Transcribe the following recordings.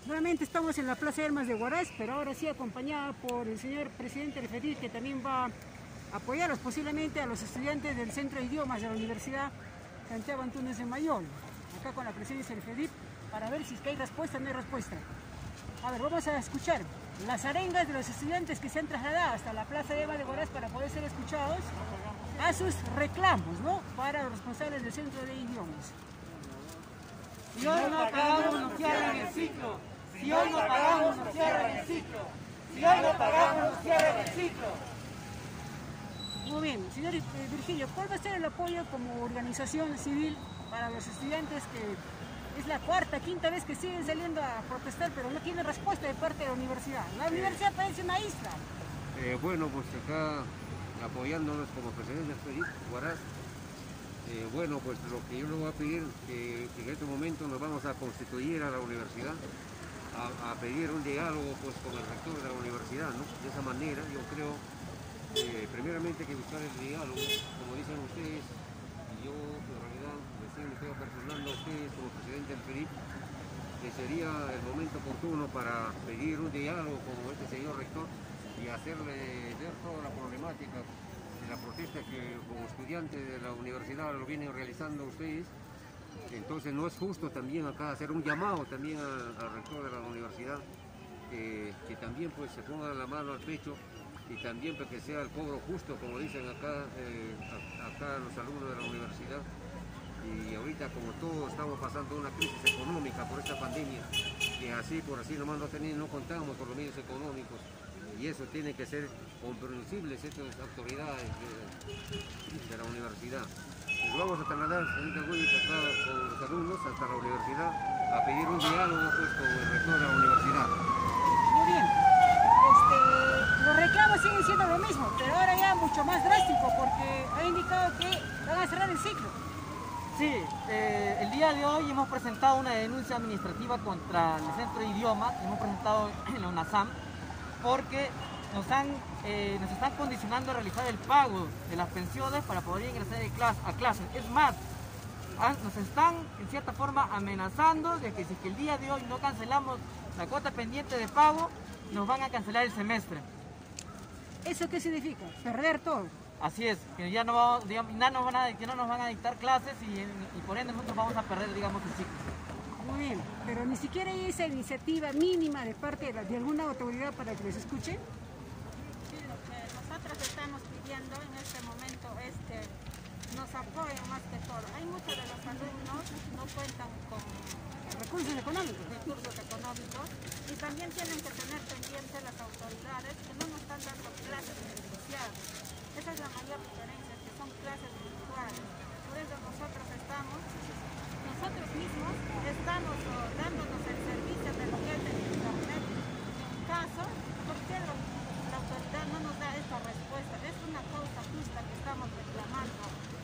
Nuevamente estamos en la Plaza de Armas de Huaraz, pero ahora sí acompañada por el señor presidente del FEDIP, que también va a apoyarlos posiblemente a los estudiantes del Centro de Idiomas de la Universidad Santiago Antúnez de Mayol, acá con la presidencia del FEDIP, para ver si es que hay respuesta o no hay respuesta. A ver, vamos a escuchar las arengas de los estudiantes que se han trasladado hasta la Plaza de Armas de Huaraz para poder ser escuchados a sus reclamos, ¿no?, para los responsables del Centro de Idiomas. Si hoy no pagamos, nos cierran el ciclo. Si hoy no pagamos, nos cierran el ciclo. Si hoy no pagamos, nos cierran el ciclo. Muy bien, señor Virgilio, ¿cuál va a ser el apoyo como organización civil para los estudiantes que es la cuarta, quinta vez que siguen saliendo a protestar, pero no tienen respuesta de parte de la universidad? La universidad parece una isla. Bueno, pues acá apoyándonos como presidente del FEDIP, Huaraz. Bueno, pues lo que yo les voy a pedir, que en este momento nos vamos a constituir a la universidad, a pedir un diálogo pues con el rector de la universidad, ¿no? De esa manera yo creo, primeramente que buscar el diálogo, como dicen ustedes, y yo en realidad recién me estoy apersonando a ustedes como presidente del FEDIP, que sería el momento oportuno para pedir un diálogo con este señor rector y hacerle ver toda la problemática de la protesta que como estudiantes de la universidad lo vienen realizando ustedes. Entonces no es justo también acá hacer un llamado también al rector de la universidad, que también pues se ponga la mano al pecho y también para que sea el cobro justo, como dicen acá, acá los alumnos de la universidad. Y ahorita como todos estamos pasando una crisis económica por esta pandemia, que así por así nomás no contamos con los medios económicos, y eso tiene que ser comprensibles estas autoridades de la universidad. Nos vamos a trasladar, señorita Willis, acá con los alumnos hasta la universidad a pedir un diálogo pues, con el rector de la universidad. Muy bien, los reclamos siguen siendo lo mismo, pero ahora ya mucho más drástico, porque ha indicado que van a cerrar el ciclo. Sí, el día de hoy hemos presentado una denuncia administrativa contra el Centro de Idiomas, hemos presentado en la UNASAM, porque nos están condicionando a realizar el pago de las pensiones para poder ingresar a clases. Es más, nos están en cierta forma amenazando de que si el día de hoy no cancelamos la cuota pendiente de pago, nos van a cancelar el semestre. ¿Eso qué significa? Perder todo. Así es, que ya no, digamos, que no nos van a dictar clases y por ende nosotros vamos a perder, digamos, el ciclo. Muy bien, pero ni siquiera hay esa iniciativa mínima de parte de alguna autoridad para que les escuchen. Sí, lo que nosotros estamos pidiendo en este momento es que nos apoyen más que todo. Hay muchos de los alumnos que no cuentan con Recursos económicos. y también tienen que tener pendientes las autoridades que no nos están dando clases presenciales. Esa es la mayor diferencia, que son clases virtuales. Por eso nosotros mismos estamos dándonos el servicio de lo que es el internet. En caso, ¿por qué la autoridad no nos da esta respuesta? Es una causa justa que estamos reclamando.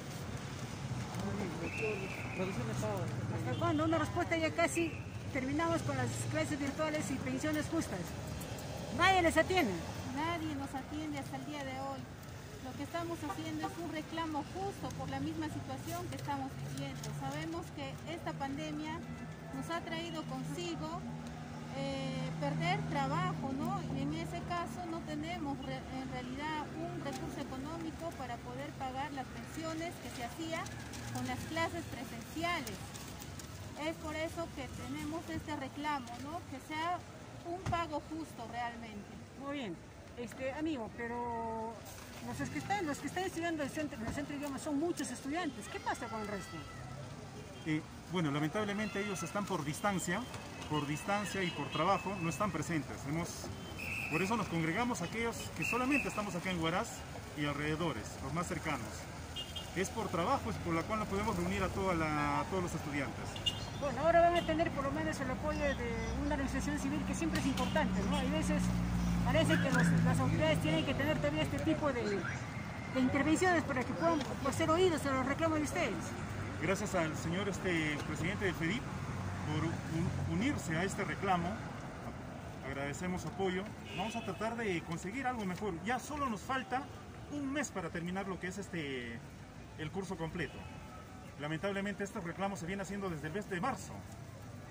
¿Hasta cuándo? Una respuesta, ya casi terminamos con las clases virtuales y pensiones justas. Nadie les atiende. Nadie nos atiende hasta el día de hoy. Lo que estamos haciendo es un reclamo justo por la misma situación que estamos viviendo. Sabemos que esta pandemia nos ha traído consigo perder trabajo, ¿no? Y en ese caso no tenemos en realidad un recurso económico para poder pagar las pensiones que se hacía con las clases presenciales. Es por eso que tenemos este reclamo, ¿no? Que sea un pago justo realmente. Muy bien, amigo, pero los que están estudiando en el centro de idiomas son muchos estudiantes. ¿Qué pasa con el resto? Bueno, lamentablemente ellos están por distancia y por trabajo, no están presentes. Por eso nos congregamos aquellos que solamente estamos acá en Huaraz y alrededores, los más cercanos. Es por trabajo, es por la cual nos podemos reunir a todos los estudiantes. Bueno, ahora van a tener por lo menos el apoyo de una organización civil que siempre es importante, ¿no? Hay veces parece que las autoridades tienen que tener todavía este tipo de intervenciones para que puedan ser oídos a los reclamos de ustedes. Gracias al señor presidente del FEDIP por unirse a este reclamo. Agradecemos su apoyo. Vamos a tratar de conseguir algo mejor. Ya solo nos falta un mes para terminar lo que es el curso completo. Lamentablemente estos reclamos se vienen haciendo desde el mes de marzo,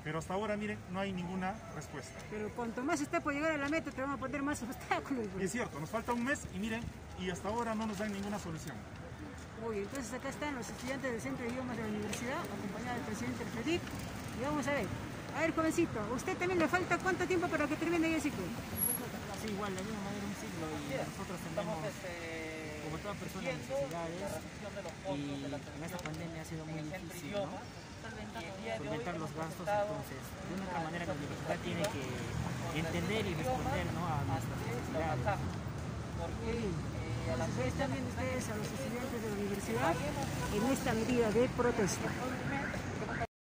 Pero hasta ahora, miren, no hay ninguna respuesta. Pero cuanto más está por llegar a la meta, te van a poner más obstáculos. Y es cierto, nos falta un mes y miren, y hasta ahora no nos dan ninguna solución. Muy bien, entonces acá están los estudiantes del Centro de Idiomas de la Universidad, acompañados del presidente FEDIC. Y vamos a ver. A ver, jovencito, ¿usted también le falta cuánto tiempo para que termine el ciclo? Sí, igual, de alguna manera un siglo y nosotros tenemos, como toda persona, necesidades y en esta pandemia ha sido muy difícil, ¿no? Solventar los gastos, entonces de una otra manera la universidad tiene que entender y responder, ¿no?, a nuestras necesidades. Entonces, también ustedes a los estudiantes de la universidad en esta medida de protesta.